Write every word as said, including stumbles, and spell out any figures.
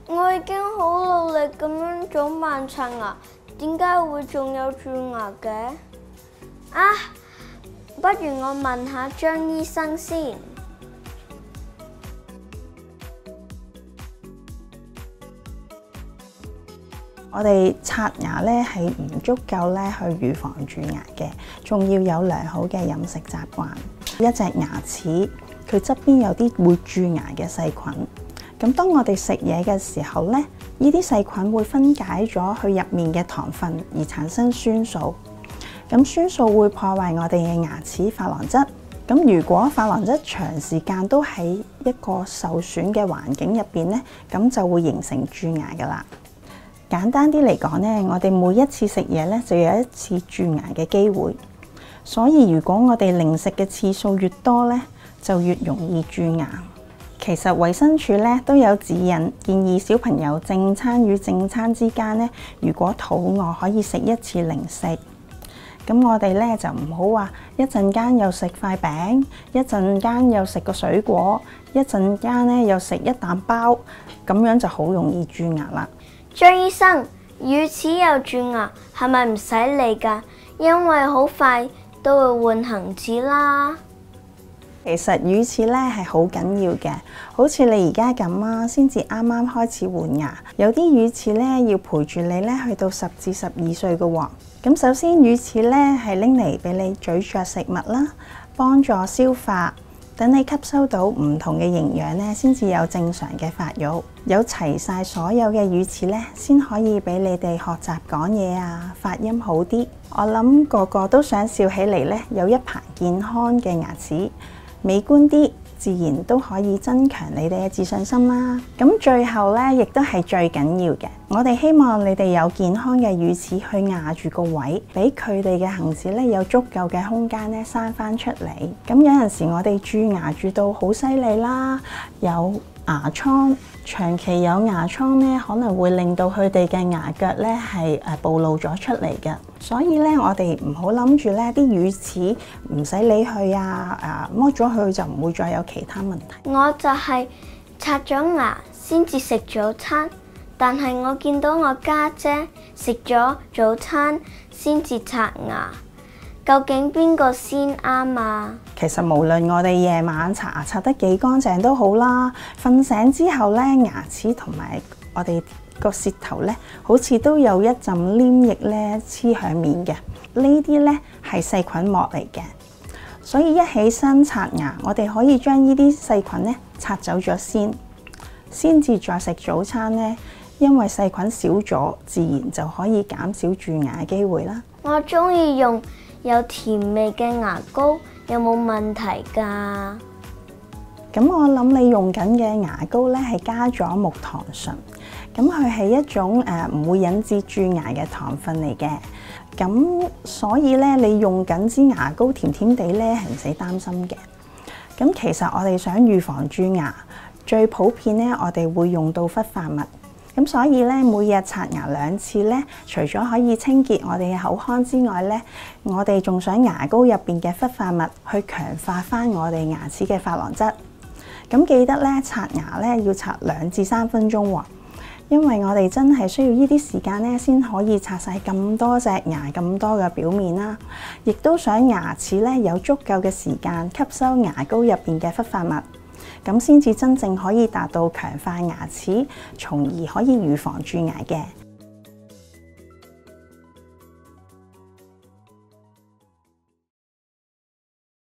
我已經好努力咁樣早晚刷牙，點解會仲有蛀牙嘅？啊，不如我問下張醫生先。 我哋刷牙咧係唔足夠咧去預防蛀牙嘅，仲要有良好嘅飲食習慣。一隻牙齒佢側邊有啲會蛀牙嘅細菌，咁當我哋食嘢嘅時候咧，呢啲細菌會分解咗去入面嘅糖分而產生酸素，咁酸素會破壞我哋嘅牙齒琺瑯質。咁如果琺瑯質長時間都喺一個受損嘅環境入邊咧，咁就會形成蛀牙噶啦。簡單啲嚟講咧，我哋每一次食嘢咧，就有一次蛀牙嘅機會。所以如果我哋零食嘅次數越多咧，就越容易蛀牙。其實衛生署咧都有指引，建議小朋友正餐與正餐之間咧，如果肚餓可以食一次零食。咁我哋咧就唔好話一陣間又食塊餅，一陣間又食個水果，一陣間咧又食一啖包，咁樣就好容易蛀牙啦。 張醫生，乳齒有蛀牙係咪唔使理㗎？因為好快都會換恒齒啦。 其實乳齒咧係好緊要嘅，好似你而家咁啊，先至啱啱開始換牙，有啲乳齒咧要陪住你咧去到十至十二歲嘅喎。咁首先乳齒咧係拎嚟俾你咀嚼食物啦，幫助消化。等你吸收到唔同嘅營養咧，先至有正常嘅發育，有齊晒所有嘅乳齒咧，先可以俾你哋學習講嘢啊，發音好啲。我諗個個都想笑起嚟咧，有一排健康嘅牙齒，美觀啲，自然都可以增強你哋嘅自信心啦。咁最後咧，亦都係最緊要嘅，我哋希望你哋有健康嘅乳齒去壓住個位，俾佢哋嘅恒齒咧有足夠嘅空間咧生翻出嚟。咁有陣時我哋蛀牙蛀到好犀利啦，有牙瘡，長期有牙瘡咧，可能會令到佢哋嘅牙腳咧係誒暴露咗出嚟嘅。所以咧，我哋唔好諗住咧啲乳齒唔使理佢啊，誒剝咗佢就唔會再有其他問題。 我就係刷咗牙先至食早餐，但係我見到我家姐食咗早餐先至刷牙，究竟邊個先啱啊？ 其實無論我哋夜晚刷牙刷得幾乾淨都好啦，瞓醒之後咧，牙齒同埋我哋個舌頭咧，好似都有一陣黏液咧黐喺面嘅。呢啲咧係細菌膜嚟嘅，所以一起身刷牙，我哋可以將呢啲細菌咧刷走咗先，先至再食早餐咧。因為細菌少咗，自然就可以減少蛀牙嘅機會啦。 我中意用有甜味嘅牙膏，有冇問題㗎？ 咁我諗你用緊嘅牙膏咧係加咗木糖醇，咁佢係一種誒唔會引致蛀牙嘅糖分嚟嘅。咁所以咧，你用緊支牙膏甜甜地咧係唔使擔心嘅。咁其實我哋想預防蛀牙，最普遍咧我哋會用到氟化物。咁所以咧，每日刷牙兩次咧，除咗可以清潔我哋嘅口腔之外咧，我哋仲想牙膏入邊嘅氟化物去強化翻我哋牙齒嘅琺瑯質。咁記得咧，刷牙咧要刷兩至三分鐘喎，因為我哋真係需要呢啲時間咧，先可以刷晒咁多隻牙咁多嘅表面啦。亦都想牙齒咧有足夠嘅時間吸收牙膏入邊嘅氟化物。咁先至真正可以達到強化牙齒，從而可以預防蛀牙嘅。